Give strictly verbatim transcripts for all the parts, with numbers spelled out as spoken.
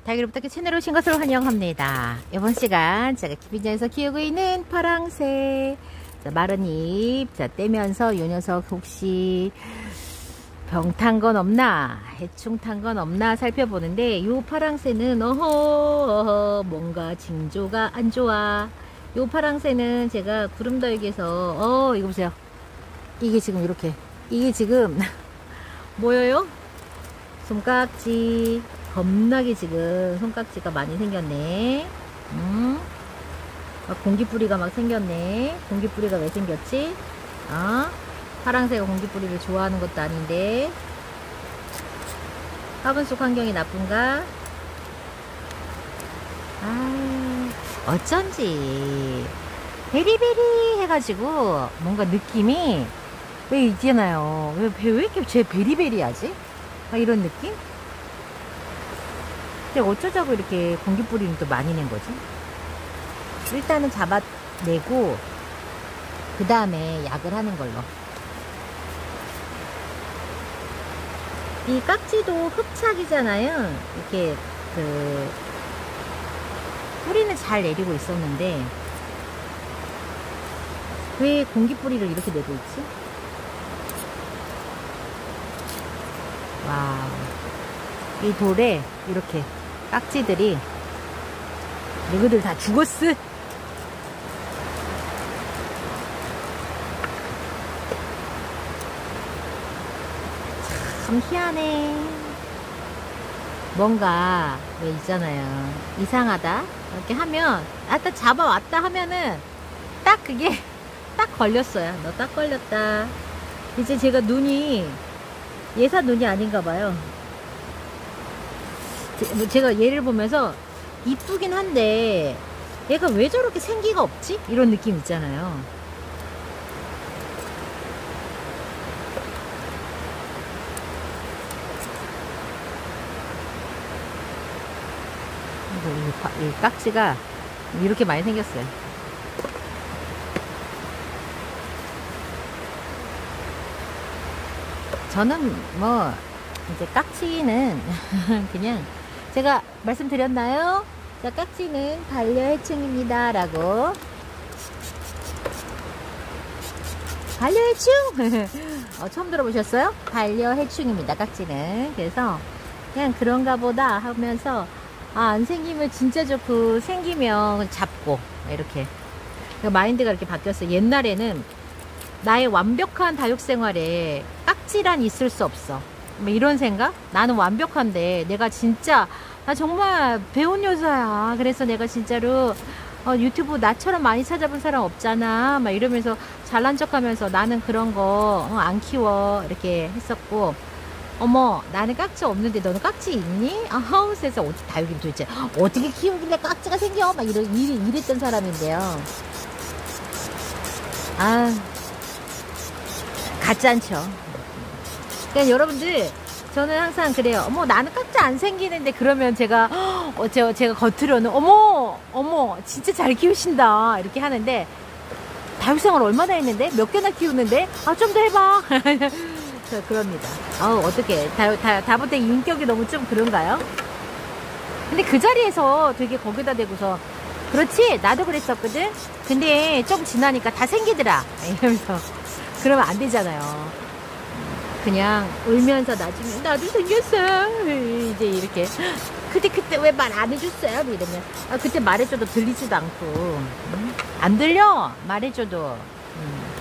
달걀 부탁해 채널에 오신 것을 환영합니다. 이번 시간 제가 키빙장에서 키우고 있는 파랑새, 자, 마른 잎, 자, 떼면서 요 녀석 혹시 병 탄 건 없나, 해충 탄 건 없나 살펴보는데, 요 파랑새는 어허, 어허 뭔가 징조가 안 좋아. 요 파랑새는 제가 구름더위에서 어 이거 보세요. 이게 지금 이렇게, 이게 지금 뭐예요? 손깍지 겁나게 지금 손깍지가 많이 생겼네. 음. 막 공기뿌리가 막 생겼네. 공기뿌리가 왜 생겼지? 어? 파랑새가 공기뿌리를 좋아하는 것도 아닌데. 화분 속 환경이 나쁜가? 아, 어쩐지 베리베리 해가지고 뭔가 느낌이 왜 있잖아요. 왜, 왜 이렇게 제 베리베리하지? 막 이런 느낌? 근데 어쩌자고 이렇게 공기뿌리는 또 많이 낸 거지? 일단은 잡아내고 그 다음에 약을 하는 걸로. 이 깍지도 흡착이잖아요. 이렇게 그 뿌리는 잘 내리고 있었는데 왜 공기뿌리를 이렇게 내고 있지? 와우. 이 돌에 이렇게 깍지들이 너희들 다 죽었어. 참 희한해. 뭔가 왜 있잖아요, 이상하다 이렇게 하면 아따 잡아왔다 하면은 딱 그게 딱 걸렸어요. 너 딱 걸렸다. 이제 제가 눈이 예사 눈이 아닌가 봐요. 제가 얘를 보면서 이쁘긴 한데 얘가 왜 저렇게 생기가 없지? 이런 느낌 있잖아요. 이, 이 깍지가 이렇게 많이 생겼어요. 저는 뭐 이제 깍지는 그냥 제가 말씀드렸나요? 자, 깍지는 반려해충입니다 라고. 반려해충! 어, 처음 들어보셨어요? 반려해충입니다, 깍지는. 그래서 그냥 그런가 보다 하면서 아, 안 생기면 진짜 좋고 생기면 잡고 이렇게 마인드가 이렇게 바뀌었어요. 옛날에는 나의 완벽한 다육생활에 깍지란 있을 수 없어, 뭐 이런 생각? 나는 완벽한데 내가 진짜 나 정말 배운 여자야. 그래서 내가 진짜로 어, 유튜브 나처럼 많이 찾아본 사람 없잖아 막 이러면서 잘난 척 하면서 나는 그런 거 안 어, 키워 이렇게 했었고, 어머 나는 깍지 없는데 너는 깍지 있니? 아우 세상 어떻게 다육이를 도대체 어떻게 키우길래 깍지가 생겨? 막 이러, 이래, 이랬던 사람인데요. 아, 같지 않죠. 그러니까 여러분들, 저는 항상 그래요. 어머 나는 깍지 안 생기는데, 그러면 제가 어, 제가, 제가 겉으로는 어머 어머 진짜 잘 키우신다 이렇게 하는데, 다육생활 얼마나 했는데? 몇 개나 키우는데? 아 좀 더 해봐. 저 그럽니다. 아우 어떡해. 다, 다, 다보다 인격이 너무 좀 그런가요? 근데 그 자리에서 되게 거기다 대고서 그렇지 나도 그랬었거든. 근데 좀 지나니까 다 생기더라 이러면서 그러면 안 되잖아요. 그냥 울면서 나중에 나도 생겼어 이제 이렇게. 그때 그때 왜 말 안 해줬어요? 이러면 아, 그때 말해줘도 들리지도 않고. 응? 안 들려 말해줘도. 응.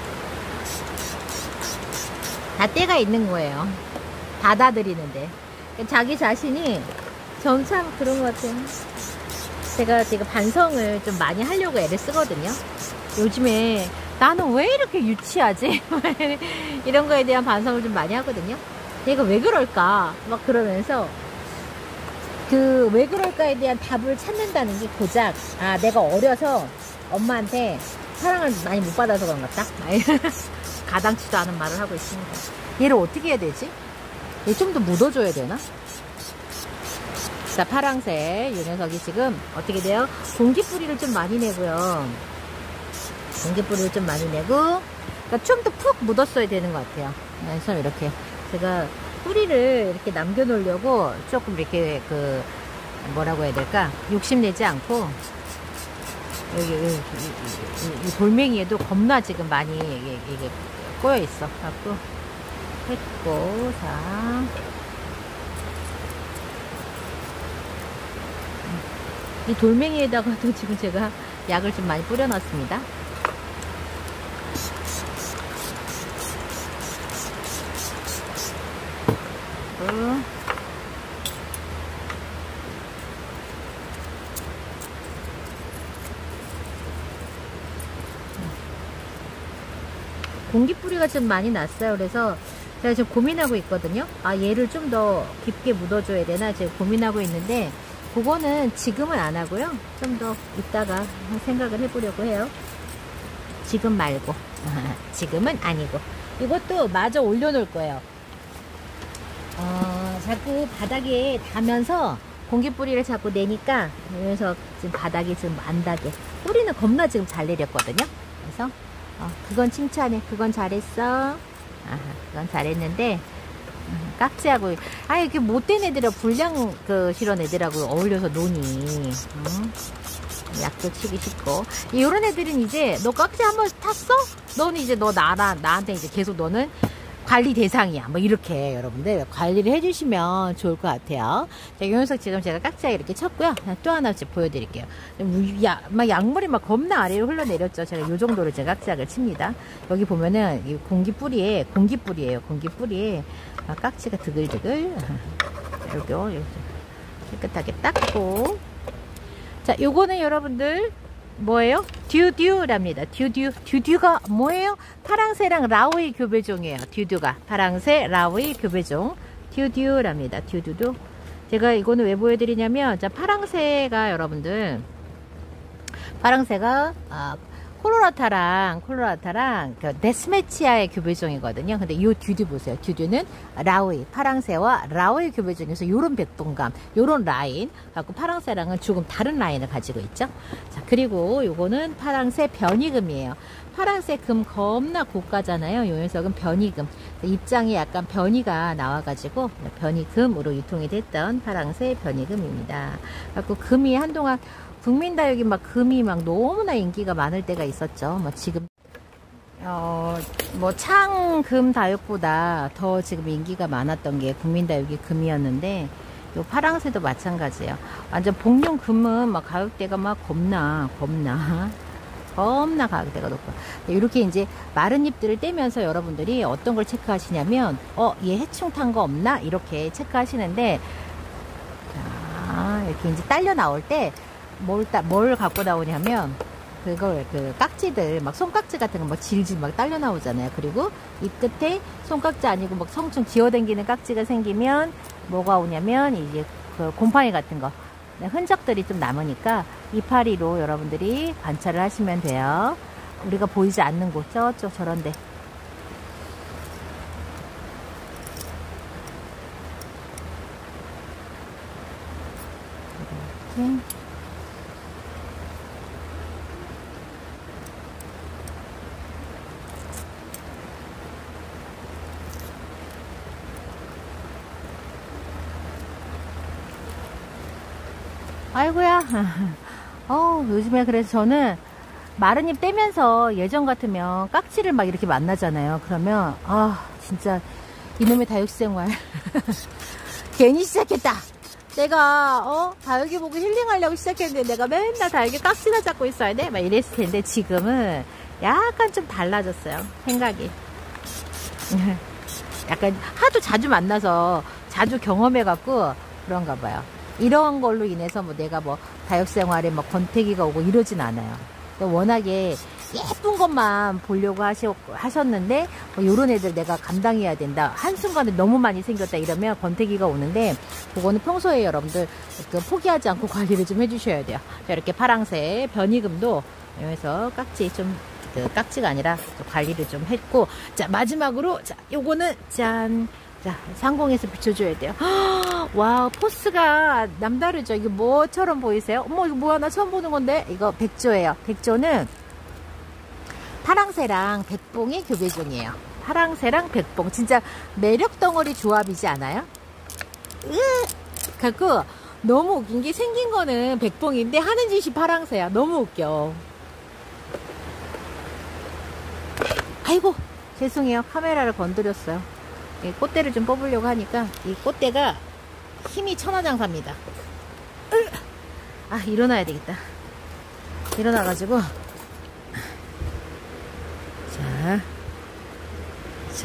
다 때가 있는 거예요. 받아들이는데. 자기 자신이 전 참 그런 것 같아요. 제가 제가 반성을 좀 많이 하려고 애를 쓰거든요. 요즘에 나는 왜 이렇게 유치하지? 이런 거에 대한 반성을 좀 많이 하거든요. 내가 왜 그럴까? 막 그러면서 그 왜 그럴까에 대한 답을 찾는다는 게 고작 아 내가 어려서 엄마한테 사랑을 많이 못 받아서 그런 것 같다. 가당치도 않은 말을 하고 있습니다. 얘를 어떻게 해야 되지? 얘 좀 더 묻어줘야 되나? 자, 파랑새 이 녀석이 지금 어떻게 돼요? 공기뿌리를 좀 많이 내고요. 공기뿌리를 좀 많이 내고, 그러니까 좀 더 푹 묻었어야 되는 것 같아요. 그래서 이렇게 제가 뿌리를 이렇게 남겨 놓으려고 조금 이렇게 그 뭐라고 해야 될까? 욕심내지 않고 여기, 여기 이, 이, 이 돌멩이에도 겁나 지금 많이 이게, 이게 꼬여 있어. 갖고 했고, 자, 이 돌멩이에다가도 지금 제가 약을 좀 많이 뿌려놨습니다. 어. 공기뿌리가 좀 많이 났어요. 그래서 제가 지금 고민하고 있거든요. 아, 얘를 좀 더 깊게 묻어줘야 되나 지금 고민하고 있는데, 그거는 지금은 안 하고요. 좀 더 이따가 생각을 해보려고 해요. 지금 말고. 지금은 아니고. 이것도 마저 올려놓을 거예요. 어, 자꾸 바닥에 닿으면서 공기뿌리를 자꾸 내니까, 그래서 지금 바닥이 지금 안 닿게. 뿌리는 겁나 지금 잘 내렸거든요. 그래서 어, 그건 칭찬해. 그건 잘했어. 아하, 그건 잘했는데, 음, 깍지하고, 아, 이렇게 못된 애들하고, 불량, 그, 실은 애들하고 어울려서 노니. 음, 약도 치기 쉽고. 이런 애들은 이제, 너 깍지 한번 탔어? 너는 이제 너 나라, 나한테 이제 계속 너는 관리 대상이야. 뭐 이렇게 여러분들 관리를 해주시면 좋을 것 같아요. 자, 이 녀석 지금 제가 깍지에 이렇게 쳤고요. 또 하나씩 보여드릴게요. 야, 막 약물이 막 겁나 아래로 흘러내렸죠. 제가 이 정도로 제가 깍지약을 칩니다. 여기 보면은 이 공기 뿌리에 공기 뿌리예요. 공기 뿌리에 막 깍지가 드글드글. 여기요, 여기 깨끗하게 닦고. 자, 요거는 여러분들. 뭐예요? 듀듀랍니다. 듀듀. 듀듀가 뭐예요? 파랑새랑 라오이 교배종이에요. 듀듀가. 파랑새, 라오이 교배종. 듀듀랍니다. 듀듀도. 제가 이거는 왜 보여드리냐면, 자, 파랑새가 여러분들, 파랑새가, 아, 콜로라타랑, 콜로라타랑, 그, 데스메치아의 교배종이거든요. 근데 이 듀듀 보세요. 듀듀는 라오이, 파랑새와 라오이 교배종에서 요런 백동감, 요런 라인, 갖고 파랑새랑은 조금 다른 라인을 가지고 있죠. 자, 그리고 요거는 파랑새 변이금이에요. 파랑새 금 겁나 고가잖아요. 요 녀석은 변이금. 입장이 약간 변이가 나와가지고, 변이금으로 유통이 됐던 파랑새 변이금입니다. 갖고 금이 한동안 국민다육이 막 금이 막 너무나 인기가 많을 때가 있었죠. 뭐 지금 어 뭐 창금 다육보다 더 지금 인기가 많았던 게 국민다육이 금이었는데, 요 파랑새도 마찬가지예요. 완전 복용 금은 막 가격대가 막 겁나 겁나 겁나 가격대가 높고, 이렇게 이제 마른 잎들을 떼면서 여러분들이 어떤 걸 체크하시냐면, 어, 얘 해충 탄 거 없나 이렇게 체크하시는데, 자, 이렇게 이제 딸려 나올 때 뭘, 따, 뭘 갖고 나오냐면, 그걸, 그, 깍지들, 막 손깍지 같은 거 막 질질 막 딸려 나오잖아요. 그리고 이 끝에 손깍지 아니고 막 성충 기어다니는 깍지가 생기면, 뭐가 오냐면, 이제 그 곰팡이 같은 거, 흔적들이 좀 남으니까, 이파리로 여러분들이 관찰을 하시면 돼요. 우리가 보이지 않는 곳, 저쪽 저런데. 이렇게. 아이고야. 어, 요즘에 그래서 저는 마른 잎 떼면서 예전 같으면 깍지를 막 이렇게 만나잖아요. 그러면 아, 진짜 이놈의 다육생활 괜히 시작했다. 내가 어 다육이 보고 힐링하려고 시작했는데 내가 맨날 다육이 깍지나 잡고 있어야 돼? 막 이랬을 텐데, 지금은 약간 좀 달라졌어요. 생각이. 약간 하도 자주 만나서 자주 경험해갖고 그런가 봐요. 이런 걸로 인해서 뭐 내가 뭐 다육생활에 막 권태기가 오고 이러진 않아요. 워낙에 예쁜 것만 보려고 하셨, 하셨는데 뭐 요런 애들 내가 감당해야 된다, 한순간에 너무 많이 생겼다 이러면 권태기가 오는데, 그거는 평소에 여러분들 그 포기하지 않고 관리를 좀 해주셔야 돼요. 자, 이렇게 파랑새 변이금도 여기서 깍지 좀, 그 깍지가 아니라 좀 관리를 좀 했고, 자, 마지막으로 자, 요거는 짠. 자, 상공에서 비춰줘야 돼요. 와, 포스가 남다르죠. 이게 뭐처럼 보이세요? 어머, 이거 뭐야? 나 처음 보는 건데? 이거 백조예요. 백조는 파랑새랑 백봉의 교배종이에요. 파랑새랑 백봉. 진짜 매력 덩어리 조합이지 않아요? 으! 갖고 너무 웃긴 게 생긴 거는 백봉인데 하는 짓이 파랑새야. 너무 웃겨. 아이고 죄송해요. 카메라를 건드렸어요. 이 꽃대를 좀 뽑으려고 하니까 이 꽃대가 힘이 천하장사입니다. 아 일어나야 되겠다. 일어나가지고 자, 자,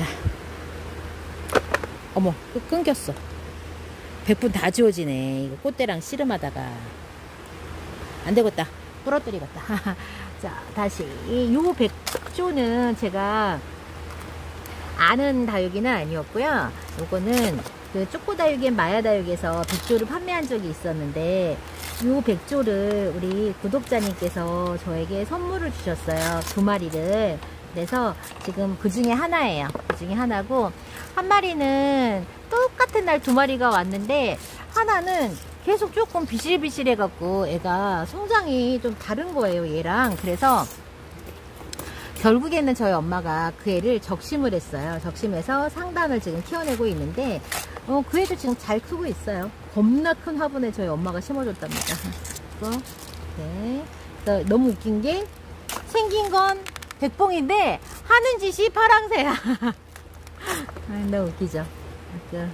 어머 또 끊겼어. 백분 다 지워지네. 이거 꽃대랑 씨름하다가 안 되겠다. 부러뜨리겠다. 자 다시 요 백조는 제가 아는 다육이는 아니었고요. 요거는 그 쪼꼬다육의 마야다육에서 백조를 판매한 적이 있었는데 요 백조를 우리 구독자님께서 저에게 선물을 주셨어요. 두 마리를. 그래서 지금 그 중에 하나예요. 그 중에 하나고 한 마리는 똑같은 날 두 마리가 왔는데 하나는 계속 조금 비실비실해 갖고 애가 성장이 좀 다른 거예요. 얘랑. 그래서 결국에는 저희 엄마가 그 애를 적심을 했어요. 적심해서 상단을 지금 키워내고 있는데 어, 그 애도 지금 잘 크고 있어요. 겁나 큰 화분에 저희 엄마가 심어줬답니다. 이거. 네. 그래서 너무 웃긴 게 생긴 건 백봉인데 하는 짓이 파랑새야. 아, 너무 웃기죠. 그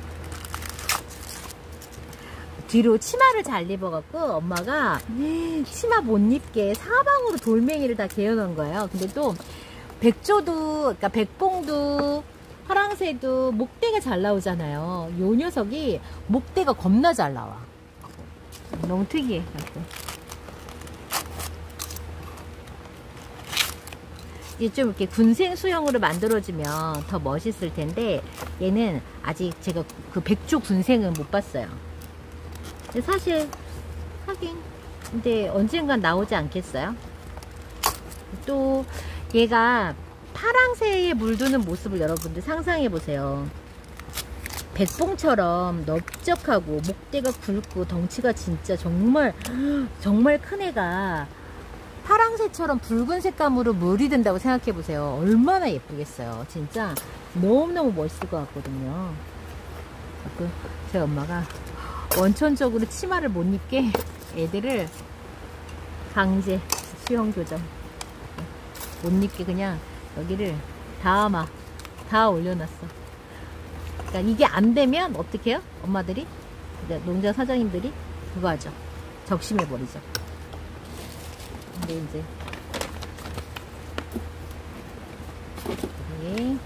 뒤로 치마를 잘 입어갖고 엄마가 치마 못 입게 사방으로 돌멩이를 다 개어놓은 거예요. 근데 또 백조도, 그러니까 백봉도 파랑새도 목대가 잘 나오잖아요. 요 녀석이 목대가 겁나 잘 나와. 너무 특이해. 이게 좀 이렇게 군생 수형으로 만들어주면 더 멋있을 텐데 얘는 아직 제가 그 백조 군생은 못 봤어요. 사실 하긴 근데 언젠간 나오지 않겠어요? 또 얘가 파랑새에 물드는 모습을 여러분들 상상해 보세요. 백봉처럼 넓적하고 목대가 굵고 덩치가 진짜 정말 정말 큰 애가 파랑새처럼 붉은 색감으로 물이 든다고 생각해 보세요. 얼마나 예쁘겠어요. 진짜 너무너무 멋있을 것 같거든요. 제 엄마가 원천적으로 치마를 못 입게 애들을 강제 수영 교정 못 입게 그냥 여기를 다 막 다 올려놨어. 그러니까 이게 안 되면 어떻게 해요? 엄마들이 농장 사장님들이 그거 하죠. 적심해 버리죠. 근데 이제 네.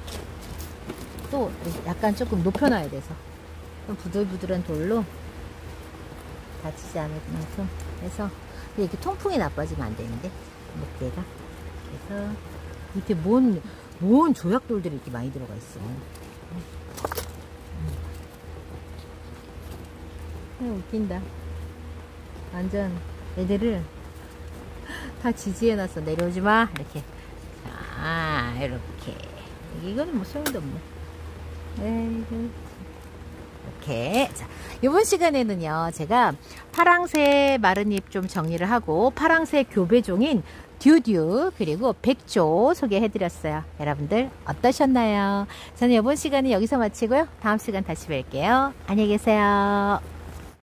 또 약간 조금 높여놔야 돼서 부들부들한 돌로 다치지 않을 만큼 해서 이렇게 통풍이 나빠지면 안 되는데 목대가 그래서 이렇게 뭔, 뭔 조약돌들이 이렇게 많이 들어가 있어. 음. 웃긴다. 완전 애들을 다 지지해놨어. 내려오지 마 이렇게. 자 이렇게 이거는 뭐 소용도 없네. 에이구. 이렇게. 자, 이번 시간에는요, 제가 파랑새 마른잎 좀 정리를 하고, 파랑새 교배종인 듀듀, 그리고 백조 소개해드렸어요. 여러분들 어떠셨나요? 저는 이번 시간은 여기서 마치고요. 다음 시간 다시 뵐게요. 안녕히 계세요.